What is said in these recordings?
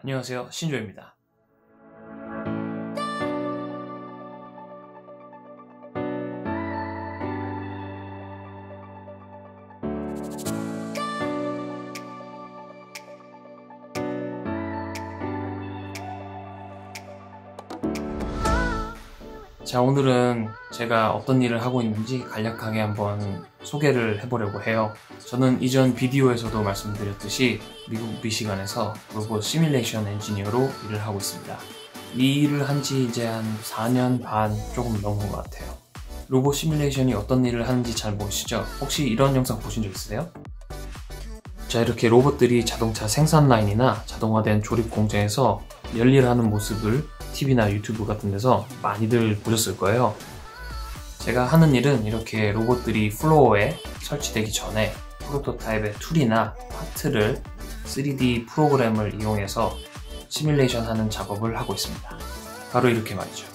안녕하세요, 신조입니다. 자, 오늘은 제가 어떤 일을 하고 있는지 간략하게 한번 소개를 해보려고 해요. 저는 이전 비디오에서도 말씀드렸듯이 미국 미시간에서 로봇 시뮬레이션 엔지니어로 일을 하고 있습니다. 이 일을 한 지 이제 한 4년 반 조금 넘은 것 같아요. 로봇 시뮬레이션이 어떤 일을 하는지 잘 모르시죠? 혹시 이런 영상 보신 적 있으세요? 자, 이렇게 로봇들이 자동차 생산 라인이나 자동화된 조립 공장에서 열일하는 모습을 TV나 유튜브 같은 데서 많이들 보셨을 거예요. 제가 하는 일은 이렇게 로봇들이 플로어에 설치되기 전에 프로토타입의 툴이나 파트를 3D 프로그램을 이용해서 시뮬레이션 하는 작업을 하고 있습니다. 바로 이렇게 말이죠.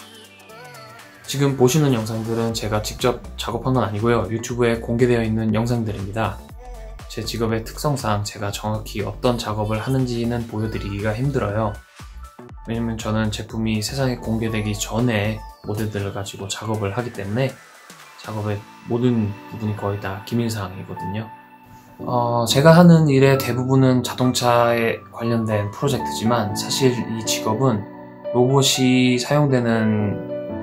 지금 보시는 영상들은 제가 직접 작업한 건 아니고요. 유튜브에 공개되어 있는 영상들입니다. 제 직업의 특성상 제가 정확히 어떤 작업을 하는지는 보여드리기가 힘들어요. 왜냐면 저는 제품이 세상에 공개되기 전에 모델들을 가지고 작업을 하기 때문에 작업의 모든 부분이 거의 다 기밀사항이거든요. 제가 하는 일의 대부분은 자동차에 관련된 프로젝트지만 사실 이 직업은 로봇이 사용되는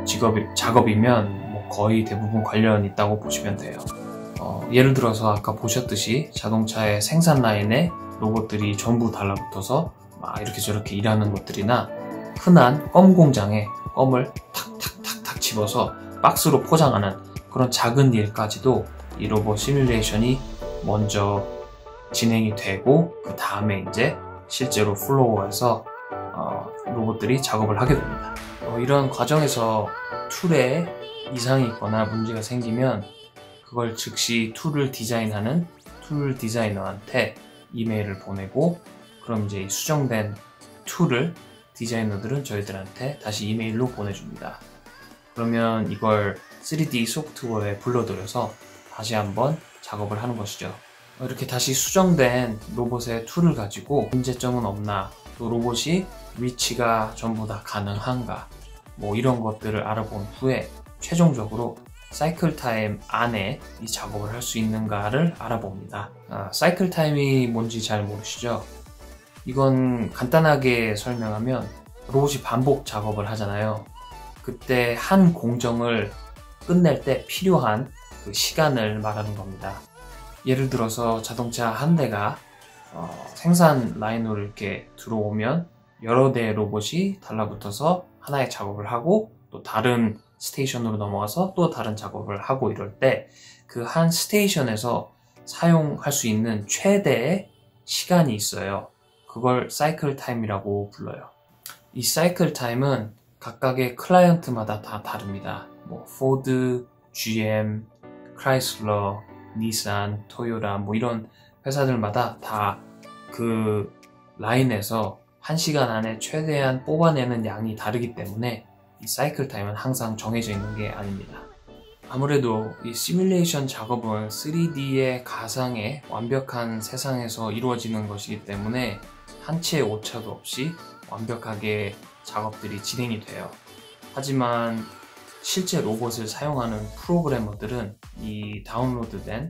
작업이면 거의 대부분 관련 있다고 보시면 돼요. 예를 들어서 아까 보셨듯이 자동차의 생산 라인에 로봇들이 전부 달라붙어서 막 이렇게 저렇게 일하는 것들이나 흔한 껌 공장에 껌을 탁탁탁탁 집어서 박스로 포장하는 그런 작은 일까지도 이 로봇 시뮬레이션이 먼저 진행이 되고 그 다음에 이제 실제로 플로어에서 로봇들이 작업을 하게 됩니다. 이런 과정에서 툴에 이상이 있거나 문제가 생기면 그걸 즉시 툴을 디자인하는 툴 디자이너한테 이메일을 보내고 그럼 이제 수정된 툴을 디자이너들은 저희들한테 다시 이메일로 보내줍니다. 그러면 이걸 3D 소프트웨어에 불러들여서 다시 한번 작업을 하는 것이죠. 이렇게 다시 수정된 로봇의 툴을 가지고 문제점은 없나, 또 로봇이 위치가 전부 다 가능한가, 이런 것들을 알아본 후에 최종적으로 사이클 타임 안에 이 작업을 할 수 있는가를 알아봅니다. 사이클 타임이 뭔지 잘 모르시죠? 이건 간단하게 설명하면 로봇이 반복 작업을 하잖아요. 그때 한 공정을 끝낼 때 필요한 그 시간을 말하는 겁니다. 예를 들어서 자동차 한 대가 생산 라인으로 이렇게 들어오면 여러 대의 로봇이 달라붙어서 하나의 작업을 하고 또 다른 스테이션으로 넘어가서 또 다른 작업을 하고 이럴 때 그 한 스테이션에서 사용할 수 있는 최대의 시간이 있어요. 그걸 사이클 타임이라고 불러요. 이 사이클 타임은 각각의 클라이언트마다 다 다릅니다. 포드, GM, 크라이슬러, 니산, 토요타 이런 회사들마다 다 그 라인에서 1시간 안에 최대한 뽑아내는 양이 다르기 때문에 이 사이클 타임은 항상 정해져 있는 게 아닙니다. 아무래도 이 시뮬레이션 작업은 3D의 가상의 완벽한 세상에서 이루어지는 것이기 때문에 한 치의 오차도 없이 완벽하게 작업들이 진행이 돼요. 하지만 실제 로봇을 사용하는 프로그래머들은 이 다운로드된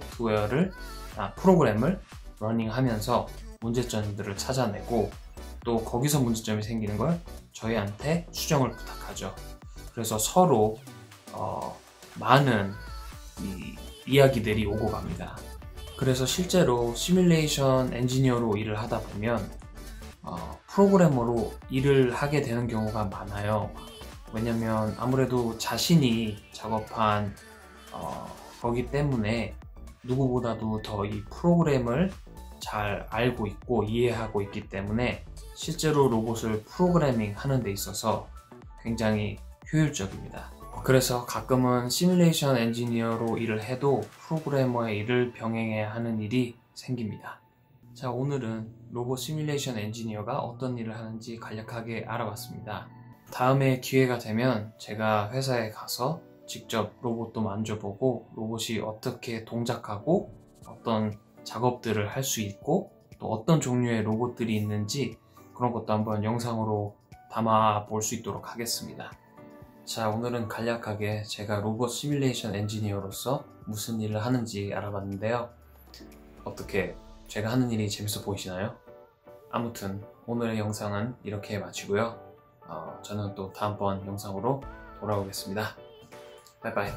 프로그램을 러닝하면서 문제점들을 찾아내고 또 거기서 문제점이 생기는 걸 저희한테 수정을 부탁하죠. 그래서 서로 많은 이야기들이 오고 갑니다. 그래서 실제로 시뮬레이션 엔지니어로 일을 하다 보면 프로그래머로 일을 하게 되는 경우가 많아요. 왜냐면 아무래도 자신이 작업한 거기 때문에 누구보다도 더 이 프로그램을 잘 알고 있고 이해하고 있기 때문에 실제로 로봇을 프로그래밍 하는 데 있어서 굉장히 효율적입니다. 그래서 가끔은 시뮬레이션 엔지니어로 일을 해도 프로그래머의 일을 병행해야 하는 일이 생깁니다. 자, 오늘은 로봇 시뮬레이션 엔지니어가 어떤 일을 하는지 간략하게 알아봤습니다. 다음에 기회가 되면 제가 회사에 가서 직접 로봇도 만져보고 로봇이 어떻게 동작하고 어떤 작업들을 할 수 있고 또 어떤 종류의 로봇들이 있는지 그런 것도 한번 영상으로 담아 볼 수 있도록 하겠습니다. 자, 오늘은 간략하게 제가 로봇 시뮬레이션 엔지니어로서 무슨 일을 하는지 알아봤는데요. 어떻게 제가 하는 일이 재밌어 보이시나요? 아무튼 오늘의 영상은 이렇게 마치고요. 저는 또 다음번 영상으로 돌아오겠습니다. 바이바이.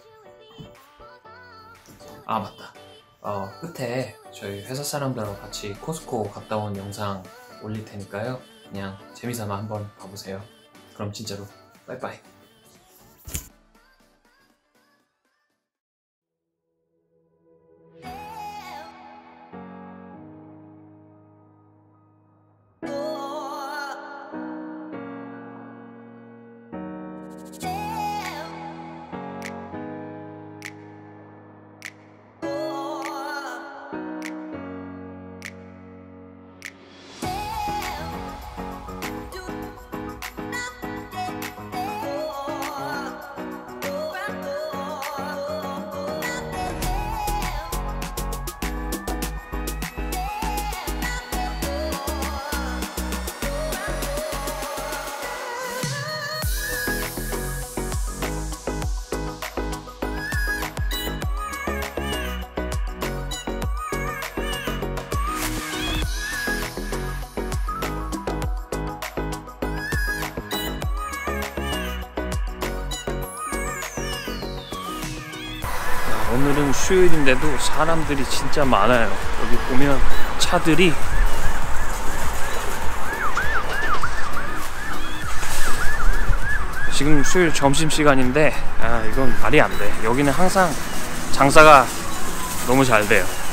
아, 맞다. 끝에 저희 회사 사람들하고 같이 코스코 갔다 온 영상 올릴 테니까요. 그냥 재미삼아 한번 봐보세요. 그럼 진짜로 빠이빠이. 오늘은 수요일인데도 사람들이 진짜 많아요. 여기 보면 차들이 지금 수요일 점심시간인데 이건 말이 안 돼. 여기는 항상 장사가 너무 잘 돼요.